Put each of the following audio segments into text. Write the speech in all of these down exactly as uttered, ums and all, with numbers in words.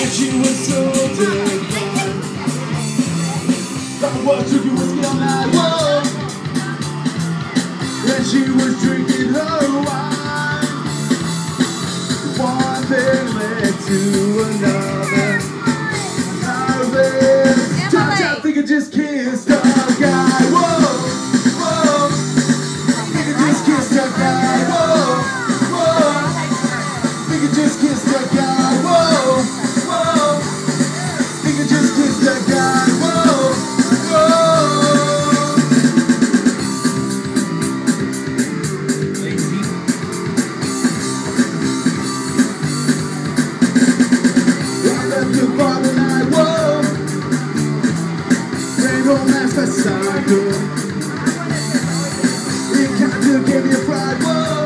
And she was so divine. I was drinking whiskey all night long. And she was drinking her wine. One thing led to another. I read, top top, think I just kissed a guy. Whoa, whoa. Think I just kissed a guy. Whoa, whoa. Think I just kissed a guy. Whoa, whoa. Think I just kissed a guy. Whoa, whoa. I left the bar tonight. Whoa. Rain romance, that's cycle. It kinda gave me a fright. Whoa.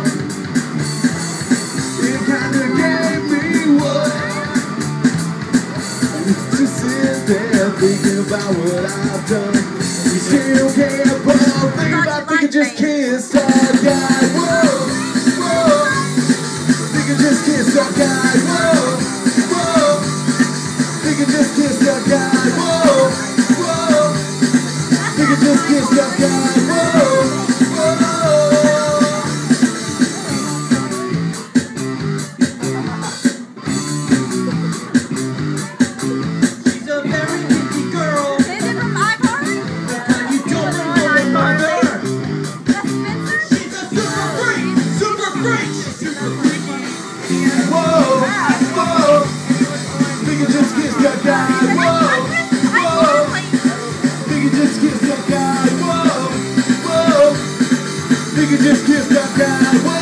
It kinda gave me what? Just sit there thinking about what I've done. You still can't ball. Think about think I just kissed a guy. Whoa, whoa. Think I just kissed a guy. Whoa, whoa. Think I just kissed a guy. Whoa, whoa. Think I just kissed a guy. Whoa, whoa. She's a very pretty girl. Is it from my party? And you don't know my mother. That's Spencer? She's a super freak, super freak. She's super freaky. Whoa, whoa. Think I just kissed a guy. Whoa, whoa. Think I just kissed a guy. Whoa, whoa. Think I just kissed a guy. Whoa.